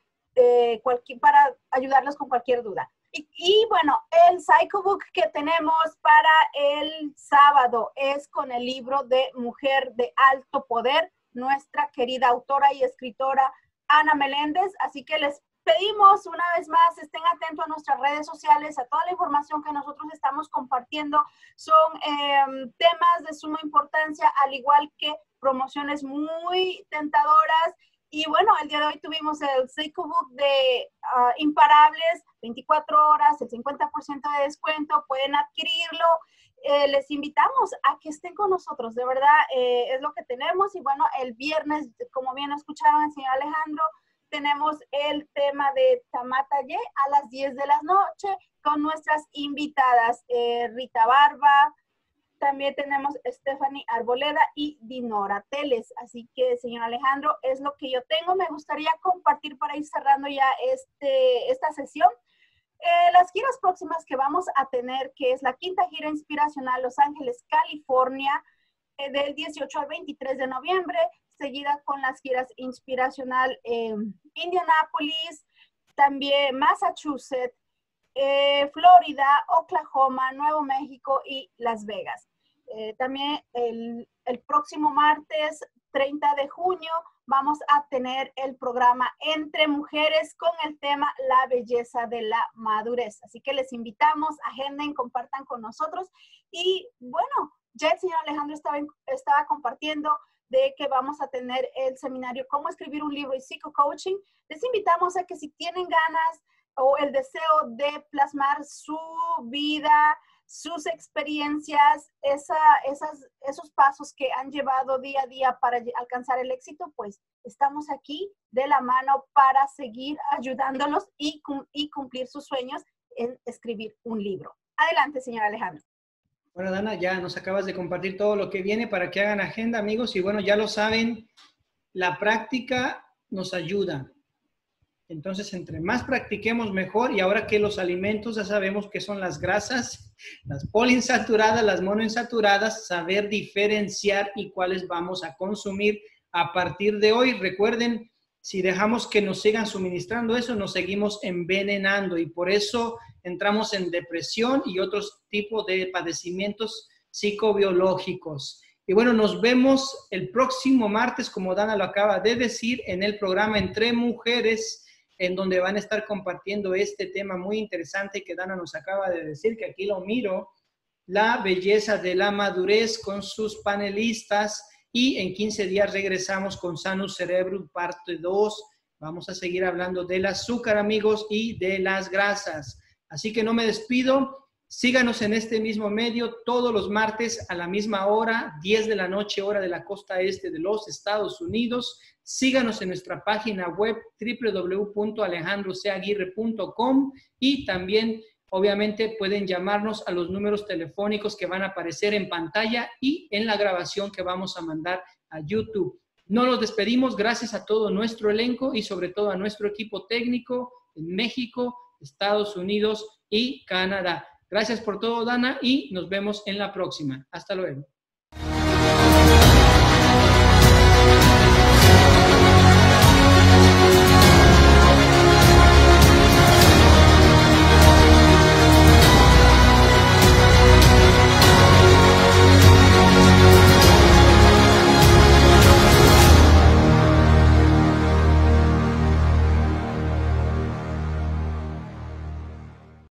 para ayudarlos con cualquier duda. Y bueno, el Psychobook que tenemos para el sábado es con el libro de Mujer de Alto Poder, nuestra querida autora y escritora Ana Meléndez. Así que les pedimos una vez más, estén atentos a nuestras redes sociales, a toda la información que nosotros estamos compartiendo. Son temas de suma importancia, al igual que promociones muy tentadoras. Y bueno, el día de hoy tuvimos el Psychobook de Imparables, 24 horas, el 50% de descuento, pueden adquirirlo. Les invitamos a que estén con nosotros, de verdad, es lo que tenemos. Y bueno, el viernes, como bien escucharon el señor Alejandro, tenemos el tema de Tamataye a las 10 de la noche con nuestras invitadas, Rita Barba, también tenemos Stephanie Arboleda y Dinora Teles. Así que, señor Alejandro, es lo que yo tengo. Me gustaría compartir para ir cerrando ya esta sesión. Las giras próximas que vamos a tener, que es la quinta gira inspiracional Los Ángeles, California, del 18 al 23 de noviembre, seguida con las giras inspiracional Indianapolis, también Massachusetts, Florida, Oklahoma, Nuevo México y Las Vegas. También el próximo martes 30 de junio vamos a tener el programa Entre Mujeres con el tema La Belleza de la Madurez. Así que les invitamos, agenden, compartan con nosotros. Y bueno, ya el señor Alejandro estaba compartiendo de que vamos a tener el seminario Cómo escribir un libro y psico-coaching. Les invitamos a que si tienen ganas o el deseo de plasmar su vida, sus experiencias, esos pasos que han llevado día a día para alcanzar el éxito, pues estamos aquí de la mano para seguir ayudándolos y cumplir sus sueños en escribir un libro. Adelante, señor Alejandro. Bueno, Dana, ya nos acabas de compartir todo lo que viene para que hagan agenda, amigos. Y bueno, ya lo saben, la práctica nos ayuda. Entonces, entre más practiquemos, mejor. Y ahora que los alimentos ya sabemos que son las grasas, las poliinsaturadas, las monoinsaturadas, saber diferenciar y cuáles vamos a consumir a partir de hoy. Recuerden, si dejamos que nos sigan suministrando eso, nos seguimos envenenando y por eso entramos en depresión y otros tipos de padecimientos psicobiológicos. Y bueno, nos vemos el próximo martes, como Dana lo acaba de decir, en el programa Entre Mujeres, en donde van a estar compartiendo este tema muy interesante que Dana nos acaba de decir, que aquí lo miro, la belleza de la madurez con sus panelistas. Y en 15 días regresamos con Sanus Cerebrum, parte 2. Vamos a seguir hablando del azúcar, amigos, y de las grasas. Así que no me despido. Síganos en este mismo medio todos los martes a la misma hora, 10 de la noche, hora de la costa este de los Estados Unidos. Síganos en nuestra página web www.alejandrocaguirre.com y también, obviamente, pueden llamarnos a los números telefónicos que van a aparecer en pantalla y en la grabación que vamos a mandar a YouTube. No nos despedimos, gracias a todo nuestro elenco y sobre todo a nuestro equipo técnico en México, Estados Unidos y Canadá. Gracias por todo, Dana, y nos vemos en la próxima. Hasta luego.